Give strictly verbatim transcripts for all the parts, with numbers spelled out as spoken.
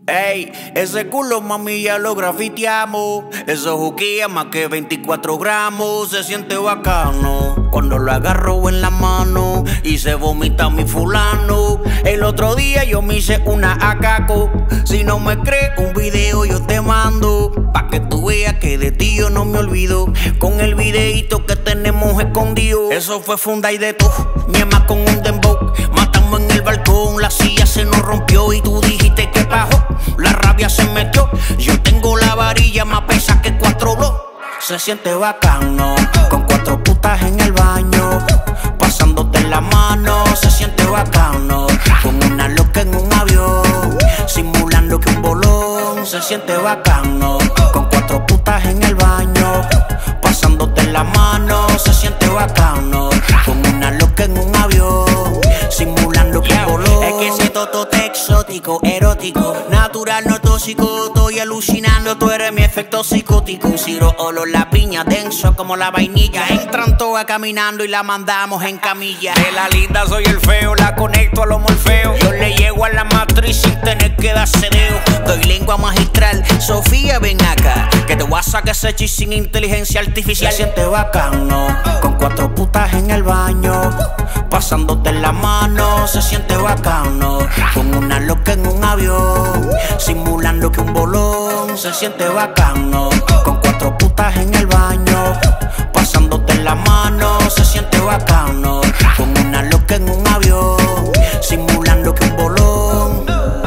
Ey, ese culo mami ya lo grafiteamos. Eso juquea más que veinticuatro gramos. Se siente bacano cuando lo agarro en la mano y se vomita mi fulano. El otro día yo me hice una acaco. Si no me crees un video yo te mando, pa' que tú veas que de ti yo no me olvido. Con el videito que tenemos escondido. Eso fue funda y de tú, ñema con un dembow. Matamos en el balcón, la silla se nos rompió y tú dijiste que bajó. La rabia se metió, yo tengo la varilla más pesa que cuatro blogs. Se siente bacano, con cuatro putas en el baño, pasándote la mano. Se siente bacano, con una loca en un avión, simulando que un bolón. Se siente bacano, con cuatro putas en el baño, pasándote la mano. Se siente bacano, con una loca en un avión, simulando que un bolón. Es que ese totote exótico, erótico, natural, no tóxico. Estoy alucinando, tú eres mi efecto psicótico. Un ciro olor la piña, denso como la vainilla. Entran todas caminando y la mandamos en camilla. De la linda soy el feo, la conecto a lo morfeo. Yo le llego a la matriz sin tener que dar cedeo. Doy lengua magistral, Sofía ven acá, que te voy a sacar ese chis sin inteligencia artificial. Se siente bacano, con cuatro putas en el baño, pasándote la mano. Se siente bacano, con una loca en un avión, simulando que un bolón. Se siente bacano, con cuatro putas en el baño, pasándote la mano. Se siente bacano, con una loca en un avión, simulando que un bolón.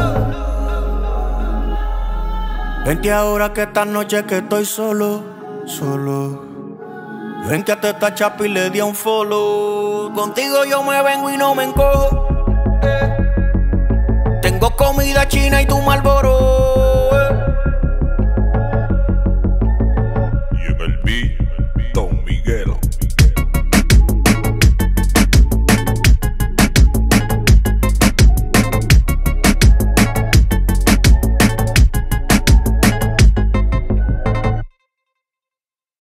Vente ahora que esta noche que estoy solo, solo. Ven que a esta chapa y le di un follow. Contigo yo me vengo y no me encojo. Tengo comida china y tu Marlboro.